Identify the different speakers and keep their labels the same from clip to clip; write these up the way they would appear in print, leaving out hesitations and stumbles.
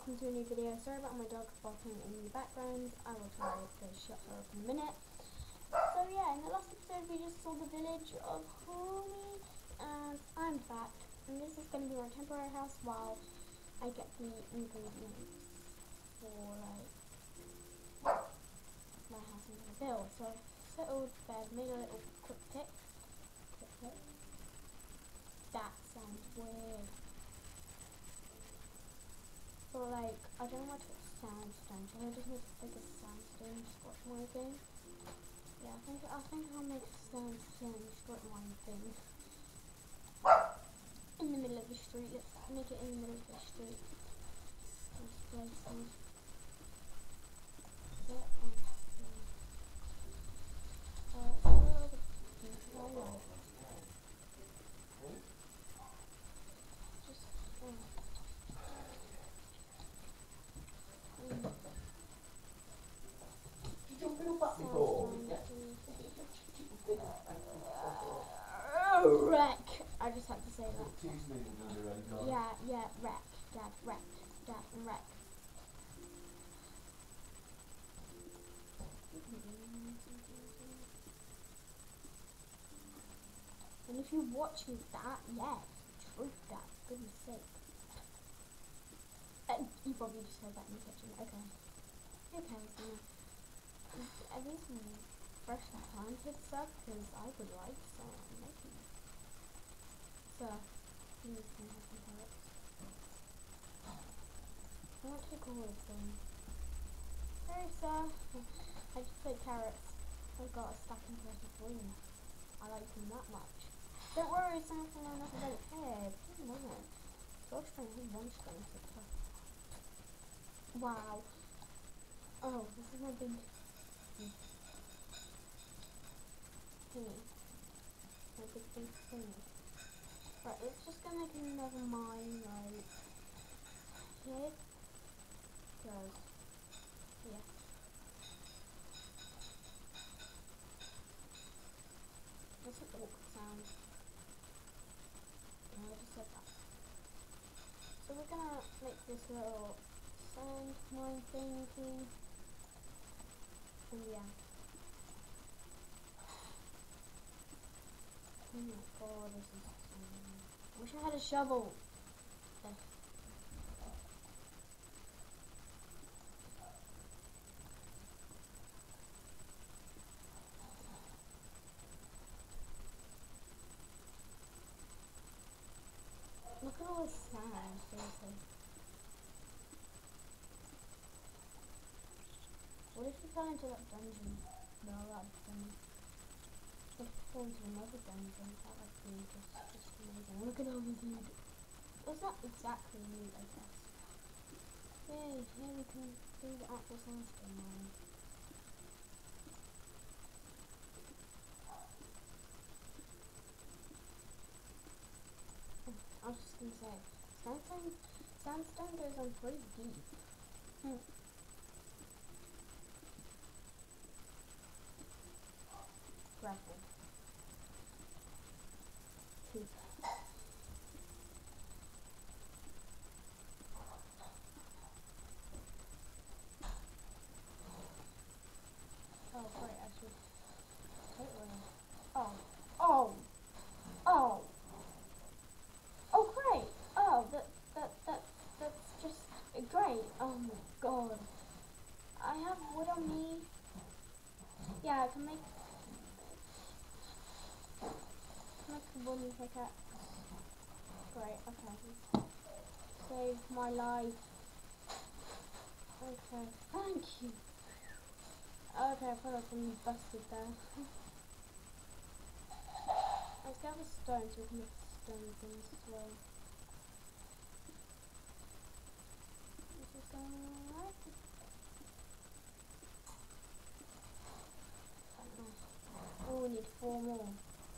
Speaker 1: welcome to a new video. Sorry about my dog barking in the background. I will try to shut her up in a minute. So yeah, in the last episode we just saw the village of Holy, and I'm back. And this is going to be my temporary house while I get the ingredients for like my house I'm going to build. So I've settled bed, made a little quick pick. That sounds weird. But like, I don't know what to sandstone, so I just make like a sandstone squat mine thing. Yeah, I think I'll make a sandstone squat mine thing. In the middle of the street, let's make it in the middle of the street. Let's place some. Wreck. I just had to say that. Yeah, wreck. Dad, wreck. Dad, and wreck. And if you're watching that, yeah, truth, Dad, goodness sake. You probably just heard that in the kitchen. Okay. Okay, so are these some fresh planted stuff? Because I would like some. So, please can have some carrots. I want to take all of them. Sorry, sir. I just played carrots. I've got a stack in person for you. I like them that much. Don't worry, it's not enough about head. Wasn't it? Gosh, I have one string. Wow. Oh, this is my big thingy. My big thingy. Right, let's just go make another mine, right here. Goes. Yeah. That's an awkward sound. I just said that. So we're gonna make this little sand mine thingy. And yeah. Oh my god, this is I wish I had a shovel. Okay. Look at all this sand, seriously. What if we fell into that dungeon? No, that dungeon. What if we fall into another dungeon? That would be just amazing. Look at all the loot. It's not exactly loot, I guess. Yay, here we can do the actual sandstone mine. I was just gonna say, sandstone goes on pretty deep. Gravel. Poop. Oh, sorry, I should totally. Oh, great. Oh, that's just great. Oh my god. I have wood on me. Yeah, I can make a wooden pickaxe. Great, okay. Save my life. Okay, thank you. Okay, I feel like I'm busted there. Let's get a stone so we can make stone things as well. This is going alright. Oh, we need 4 more.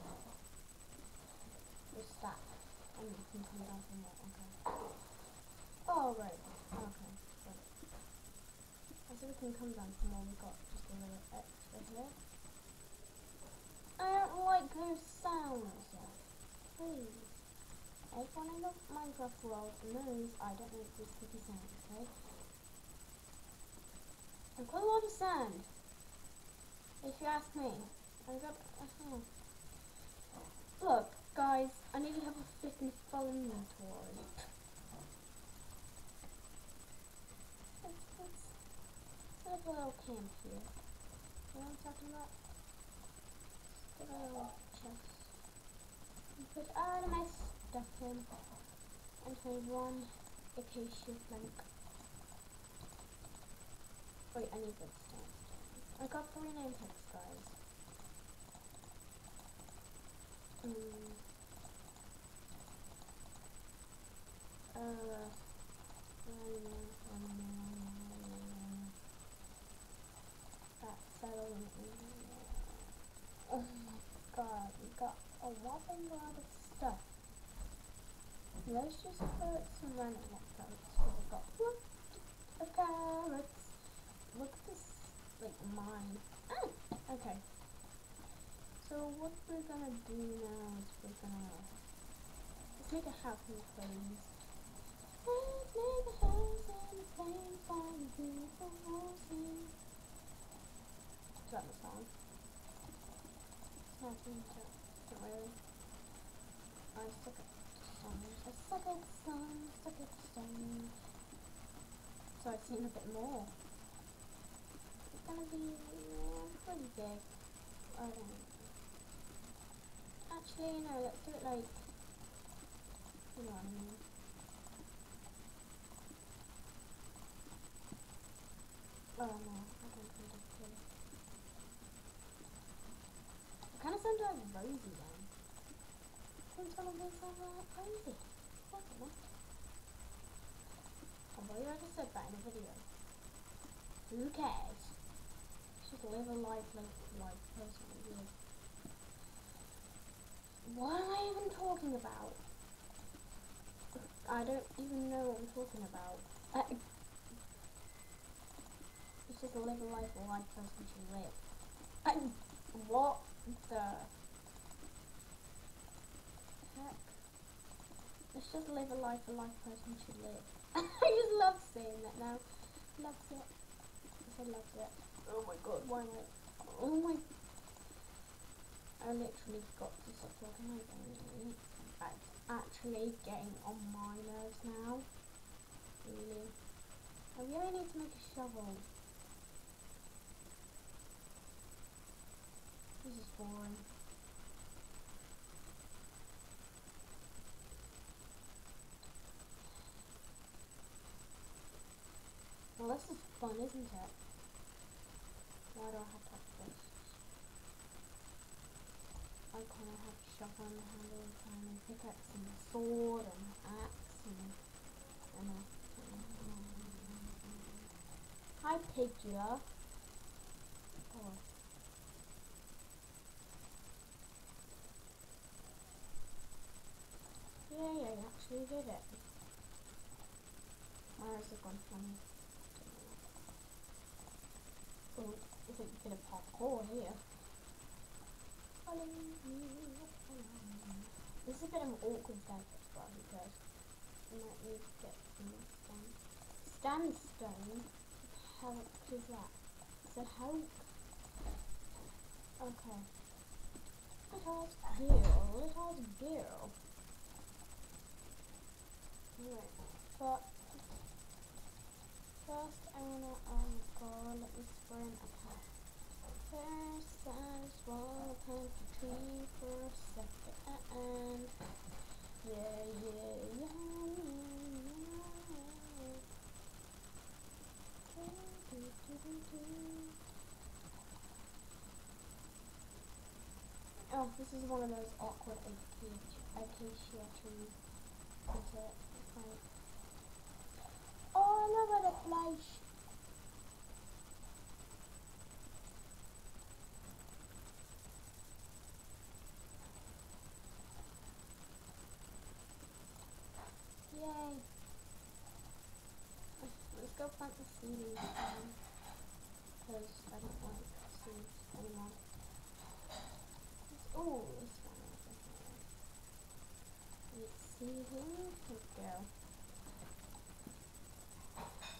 Speaker 1: Just stack. And we can come down for more, okay. Oh, right. Okay, great. So we can come down for more, we've got just a little extra here. I don't like those sounds. Please. Everyone in the Minecraft world knows I don't like these sticky sounds, okay? okay. I've got a lot of sand, if you ask me. I've got, look, guys, I need to have a flipping full inventory. Let's have a little camp here. You know what I'm talking about? Get a little chest. Put all of my stuff in. And hold one acacia plank. Wait, I need redstone. I got 3 name tags, guys. Oh my god, we got a whopping lot of stuff. Let's just put some random carrots. We've got look of carrots. Look at this, like mine. Okay. So what we're gonna do now is let's make a house in the flames. Let's make a house in the flames by the beautiful roses. Is that the song? Not really. I suck at songs. I suck at songs. Suck at songs. So I've seen a bit more. It's gonna be pretty big. I don't know. Actually, no. Let's do it like. You know what I mean. Oh no, I don't think it's good. It kind of sounds like Rosie then. Some of them sound like Rosie. What the heck? I believe I just said that in a video. Who cares? Just live a life like personally live. What am I even talking about? I don't even know what I'm talking about. It's just live a life a life person should live. What the heck? It's just live a life person should live. I just love saying that now. Loves it. I said loves it. Oh my god, why am I? Oh my. I literally got to stop talking like that. It's actually getting on my nerves now. Really. I really need to make a shovel. This is boring. Well, this is fun, isn't it? Why do I have to have this? I kind of have to shovel on the handle and time and pickaxe and sword and axe and hi, Pidgeot. Oh. Yay, I actually did it. My eyes have gone funny. Oh, it's like a bit of parkour here. This is a bit of an awkward deck as well because I might need to get some stone. Sandstone? What the heck is that? It's a help. Okay. Little girl. Alright, but first I wanna let me sprint a path. First I just wanna plant the tree for a second. Yeah. Oh, this is one of those awkward acacia trees. Is it? Like, oh, another place. Yay. Let's go plant the seeds because I don't like seeds anymore. Oh, this one. Let's see here. Here we go.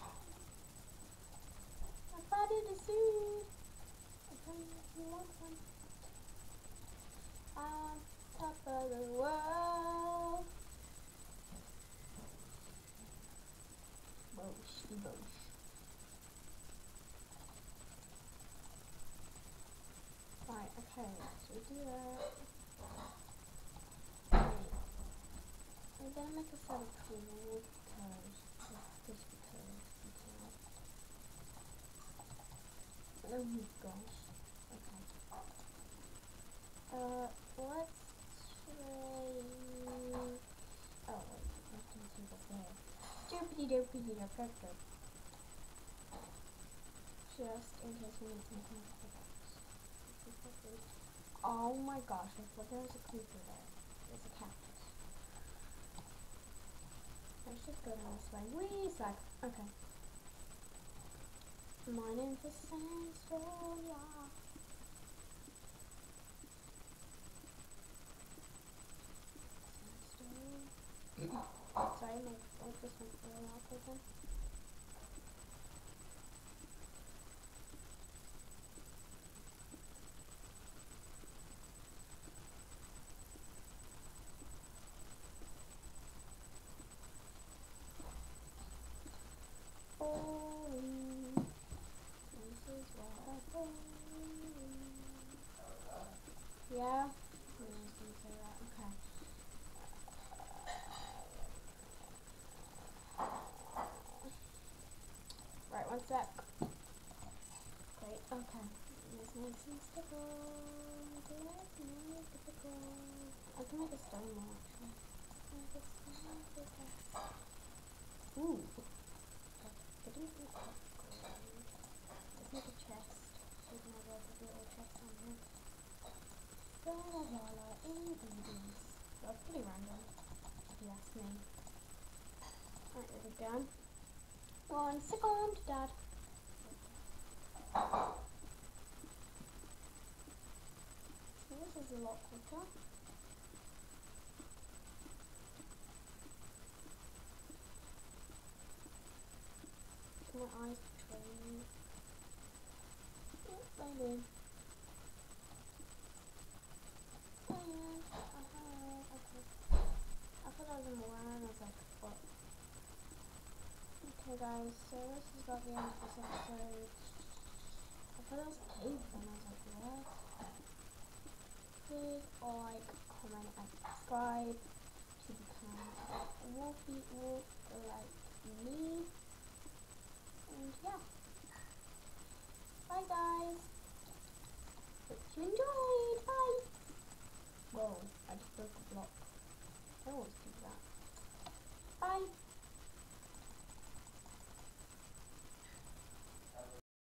Speaker 1: Debosh, debosh. Right, okay, so we do that. Wait, I'm gonna make a set of tools because, oh my gosh. Okay. Let's trade. Oh wait, I can see what's there. Doopity doopity doopity. Just in case we need to make another pickaxe. Oh my gosh, I thought there was a creeper there. There's a cactus. Let's just go down this way. Whee, slag. Okay. Mining for sandstone, yeah. Sorry, my phone just went really awkward then. Boring. This is what I boring. Yeah? I was gonna say that. Okay. Right, one sec. Great, okay. This makes sense to go. I can make a stone wall actually. Ooh. I didn't think that. Let's make a chest. So we can have like a little chest on here. Ingredients. That's pretty random, if you ask me. Alright, there we go. 1 second, Dad. So this is a lot quicker. My eyes betray me. Yes, I did. Oh yeah, okay. I thought I was in the line and I was like, what? Okay guys, so this is about the end of this episode. I thought it was a cave and I was like, what? Please like, comment and subscribe to become a wolfy wolf like me. And yeah. Bye guys. Hope you enjoyed. Bye. Whoa, I just broke a block. I always do that. Bye.